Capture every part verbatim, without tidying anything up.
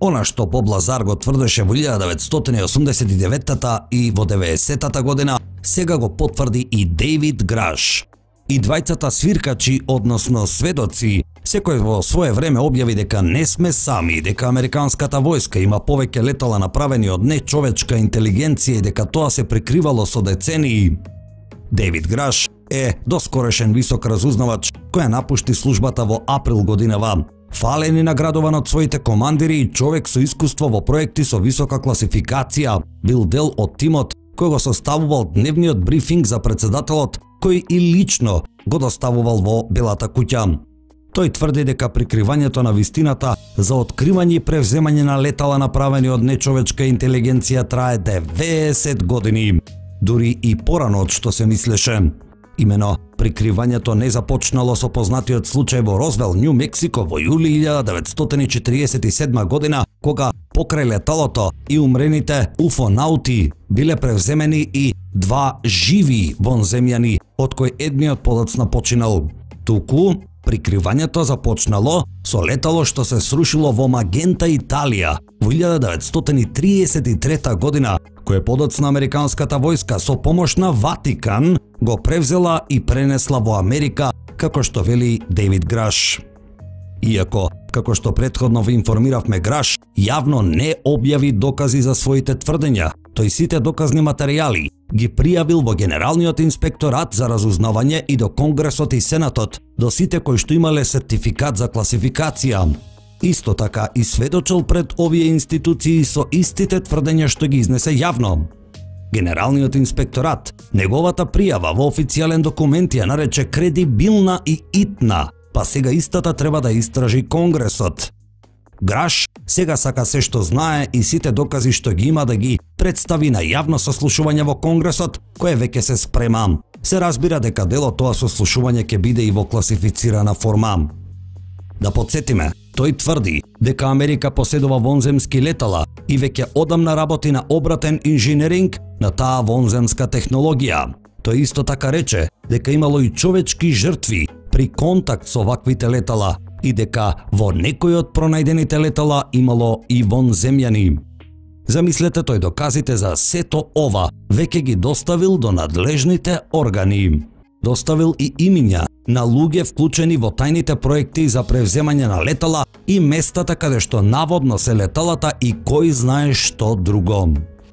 Она што Боб Лазар го тврдеше во илјада деветстотини осумдесет и деветта и во деветдесеттата година, сега го потврди и Дейвид Граш. И двајцата свиркачи, односно сведоци, секој во свое време објави дека не сме сами, дека американската војска има повеќе летала направени од нечовечка интелигенција и дека тоа се прикривало со децении. Дейвид Граш е доскорешен висок разузнавач која напушти службата во април годинава. Фален и наградуван од своите командири и човек со искуство во проекти со висока класификација, бил дел од тимот кој го составувал дневниот брифинг за председателот, кој и лично го доставувал во Белата куќа. Тој тврди дека прикривањето на вистината за откривање и превземање на летала направени од нечовечка интелигенција трае деветдесет години, дури и порано од што се мислеше. Имено, прикривањето не започнало со познатиот случај во Розвел, Њу Мексико во јули илјада деветстотини четириесет и седма година, кога покрај леталото и умрените уфонаути биле превземени и два живи вонземјани, од кои едниот подоцна починал. Туку, прикривањето започнало со летало што се срушило во Магента, Италија, во илјада деветстотини триесет и трета година, кое подоцна американската војска со помош на Ватикан го превзела и пренесла во Америка, како што вели Дейвид Граш. Иако, како што претходно ви информиравме, Граш јавно не објави докази за своите тврдења, тој сите доказни материјали ги пријавил во Генералниот инспекторат за разузнавање и до Конгресот и Сенатот, до сите кои што имале сертификат за класификација. Исто така и сведочил пред овие институции со истите тврдења што ги изнесе јавно. Генералниот инспекторат неговата пријава во официјален документ ја нарече кредибилна и итна, па сега истата треба да истражи Конгресот. Граш сега сака се што знае и сите докази што ги има да ги представи на јавно сослушување во Конгресот, кое веќе се спрема. Се разбира дека дел од тоа сослушување ќе биде и во класифицирана форма. Да подсетиме, тој тврди дека Америка поседува вонземски летала и веќе одамна работи на обратен инженеринг на таа вонземска технологија. Тој исто така рече дека имало и човечки жртви при контакт со ваквите летала и дека во некој од пронајдените летала имало и вонземјани. Замислете, тој доказите за сето ова веќе ги доставил до надлежните органи. Доставил и имиња на луѓе вклучени во тајните проекти за превземање на летала и местата каде што наводно се леталата и кој знае што друго.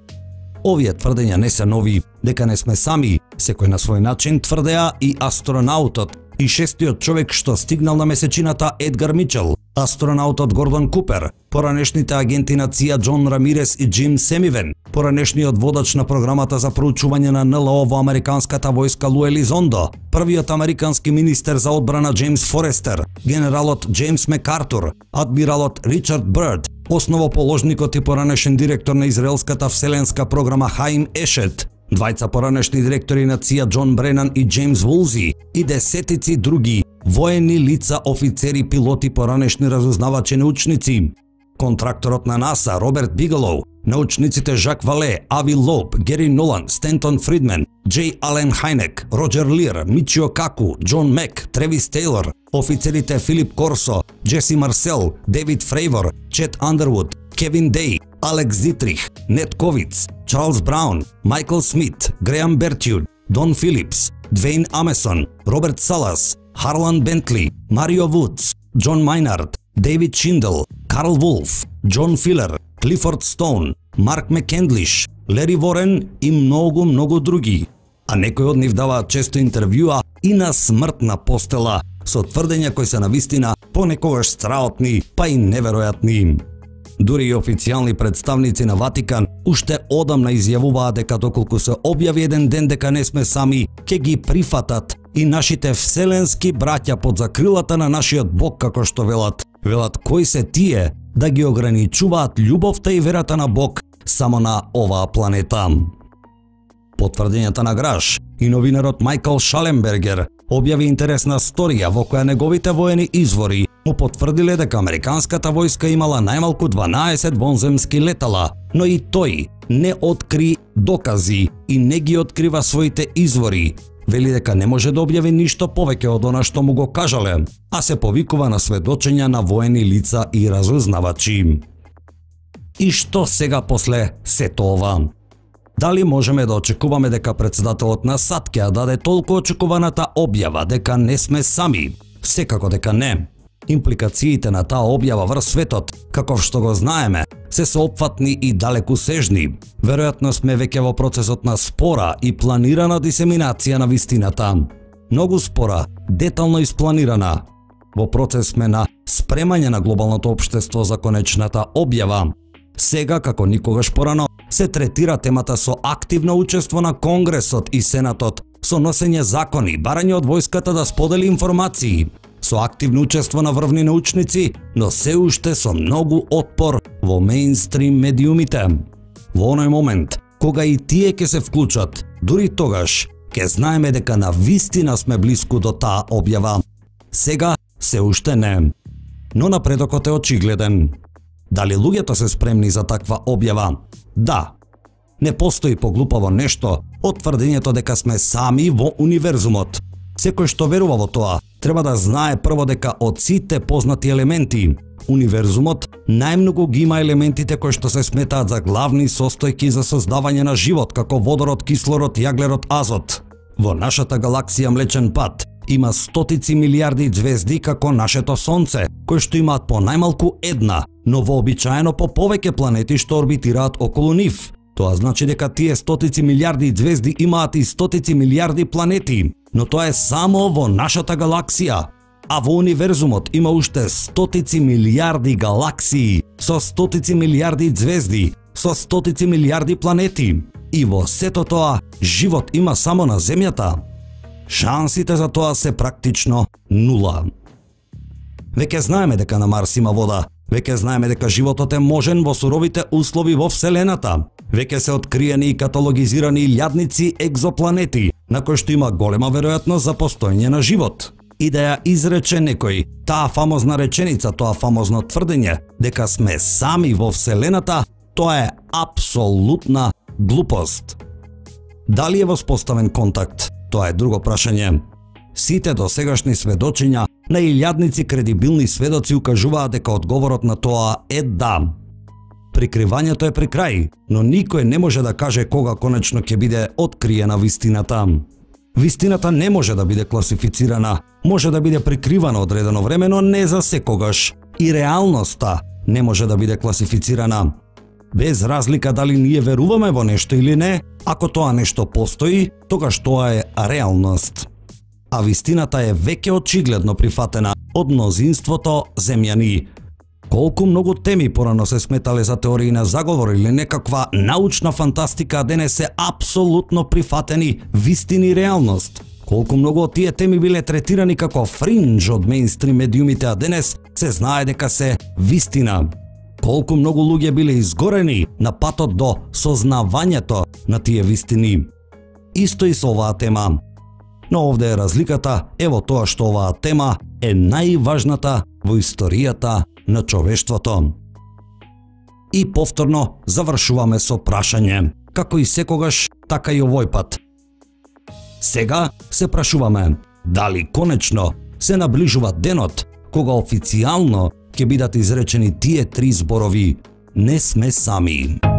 Овие тврдења не се нови, дека не сме сами, секој на свој начин тврдеа и астронаутот и шестиот човек што стигнал на месечината Едгар Мичел, астронаутот Гордон Купер, поранешните агенти на Ци А Џон Рамирес и Џим Семивен, поранешниот водач на програмата за проучување на Н Л О во американската војска Лу Елизондо, првиот американски министер за одбрана Џејмс Форестер, генералот Џејмс Мекартур, адмиралот Ричард Бирд, основоположникот и поранешен директор на израелската вселенска програма Хаим Ешет, двајца поранешни директори на Ци А Џон Бренан и Џејмс Вулзи и десетици други воени лица, офицери, пилоти, поранешни разузнавачи, научници. Контракторот на НАСА Роберт Бигелоу, научниците Жак Вале, Ави Лоуб, Гери Нолан, Стентон Фридмен, Џеј Ален Хајнек, Роџер Лир, Мичио Каку, Џон Мек, Тревис Тейлор, офицерите Филип Корсо, Џеси Марсел, Девид Фрейвор, Чет Андервуд, Кевин Деј, Алекс Дитрих, Нет Ковиц, Чарлс Браун, Майкл Смит, Греам Бертјуд, Дон Филипс, Двейн Амесон, Роберт Салас, Харлан Бентли, Марио Вудс, Џон Мајнард, Дейвид Шиндел, Карл Вулф, Џон Филер, Клифорд Стоун, Марк Мекендлиш, Лери Ворен и многу, многу други. А некои од нив даваат често интервјуа и на смртна постела, со тврдења кои се навистина понекогаш страотни, па и неверојатни. Дури и официјални представници на Ватикан уште одамна изјавуваа дека доколку се објави еден ден дека не сме сами, ќе ги прифатат и нашите вселенски браќа под закрилата на нашиот Бог, како што велат. Велат кои се тие да ги ограничуваат љубовта и верата на Бог само на оваа планета. Потврдењата на Граш и новинарот Мајкл Шаленбергер објави интересна сторија во која неговите воени извори му потврдиле дека американската војска имала најмалку дванаесет вонземски летала, но и тој не откри докази и не ги открива своите извори. Вели дека не може да објави ништо повеќе од она што му го кажале, а се повикува на сведочења на воени лица и разузнавачи. И што сега после сето ова? Дали можеме да очекуваме дека председателот на САД ќе даде толку очекуваната објава дека не сме сами? Секако дека не. Импликациите на таа објава врз светот, каков што го знаеме, се соопфатни и далекусежни. Веројатно сме веќе во процесот на спора и планирана дисеминација на вистината. Многу спора, детално испланирана. Во процес сме на спремање на глобалното општество за конечната објава. Сега, како никогаш порано, се третира темата со активно учество на Конгресот и Сенатот, со носење закони, барање од војската да сподели информации, со активно учество на врвни научници, но се уште со многу отпор во мејнстрим медиумите. Во оној момент, кога и тие ќе се вклучат, дури тогаш, ќе знаеме дека на вистина сме блиску до таа објава. Сега се уште не. Но напредокот е очигледен. Дали луѓето се спремни за таква објава? Да. Не постои поглупаво нешто од тврдењето дека сме сами во универзумот. Секој што верува во тоа, треба да знае прво дека од сите познати елементи, универзумот најмногу ги има елементите кои што се сметаат за главни состојки за создавање на живот, како водород, кислород, јаглерод, азот. Во нашата галаксија Млечен пат има стотици милиарди ѕвезди како нашето Сонце, кои што имаат по најмалку една, но вообичаено по повеќе планети што орбитираат околу нив. Тоа значи дека тие стотици милиарди ѕвезди имаат и стотици милиарди планети, но тоа е само во нашата галаксија. А во универзумот има уште стотици милиарди галаксии, со стотици милиарди ѕвезди, со стотици милиарди планети. И во сето тоа, живот има само на Земјата. Шансите за тоа се практично нула. Веќе знаеме дека на Марс има вода, веќе знаеме дека животот е можен во суровите услови во Вселената. Веќе се откриени и каталогизирани илјадници екзопланети, на кои што има голема веројатност за постоење на живот. И да ја изрече некој таа фамозна реченица, тоа фамозно тврдење дека сме сами во Вселената, тоа е апсолутна глупост. Дали е воспоставен контакт? Тоа е друго прашање. Сите досегашни сведочења на илјадници кредибилни сведоци укажуваат дека одговорот на тоа е да. Прикривањето е при крај, но никој не може да каже кога конечно ќе биде откриена вистината. Вистината не може да биде класифицирана, може да биде прикривана одредено време, но не за секогаш. И реалноста не може да биде класифицирана. Без разлика дали ние веруваме во нешто или не, ако тоа нешто постои, тогаш тоа е реалност. А вистината е веќе очигледно прифатена од мнозинството земјани. Колку многу теми порано се сметале за теории на заговор или некаква научна фантастика, а денес се апсолутно прифатени вистини и реалност. Колку многу од тие теми биле третирани како фриндж од мејнстрим медиумите, а денес се знае дека се вистина. Колку многу луѓе биле изгорени на патот до сознавањето на тие вистини. Исто и со оваа тема. Но овде е разликата, ево тоа што оваа тема е најважната во историјата на човештвото. И повторно завршуваме со прашање, како и секогаш, така и овој пат. Сега се прашуваме, дали конечно се наближува денот кога официјално ќе бидат изречени тие три зборови: не сме сами.